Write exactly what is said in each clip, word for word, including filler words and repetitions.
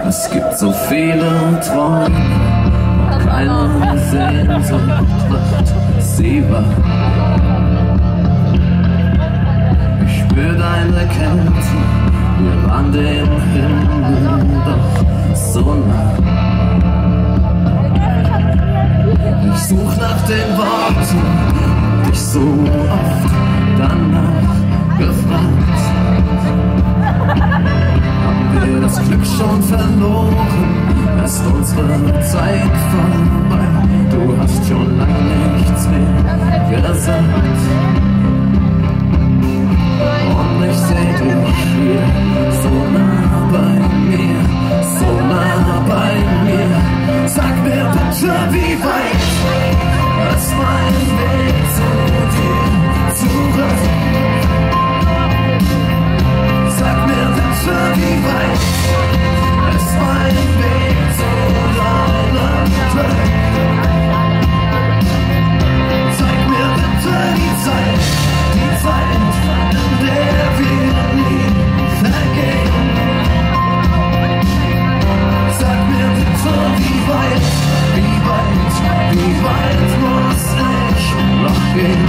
Es gibt so viele Träume und keine Sehnsucht macht sie wahr. Ich spür deine Kälte, wir waren dem Himmel doch so nah. Ich such nach den Worten, dich so oft danach gefragt. Haben wir das Glück schon verloren, ist unsere Zeit vorbei. Du hast schon lange nichts mehr gesagt. Und ich seh dich hier, so nah bei mir, so nah bei mir. Sag mir bitte, wie weit ist mein Weg zu dir zurück? Sag mir bitte, wie weit ist mein Weg zu deinem Glück? Sag mir bitte die Zeit, die Zeit, in der wir nie vergehen. Sag mir bitte, wie weit, wie weit, wie weit muss ich noch gehen?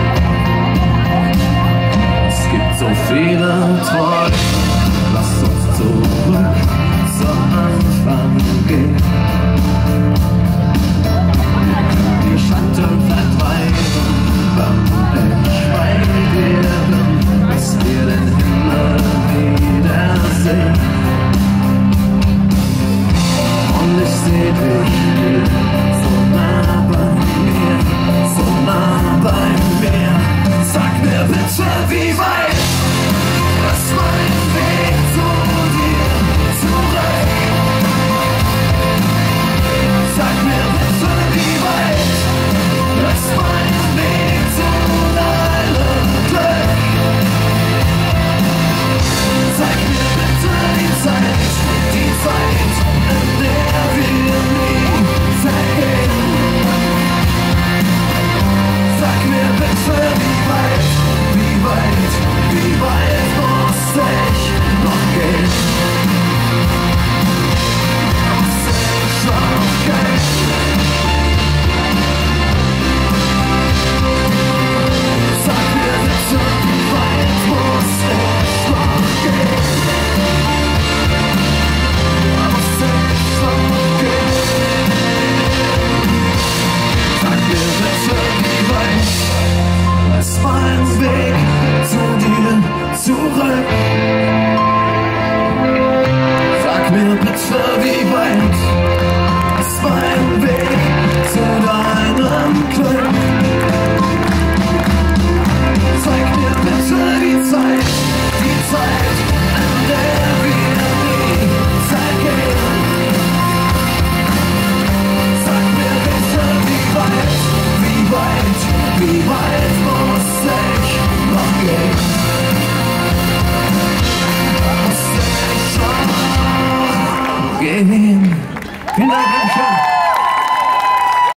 Es gibt so viele Träume, lass uns zurück zum Anfang gehen.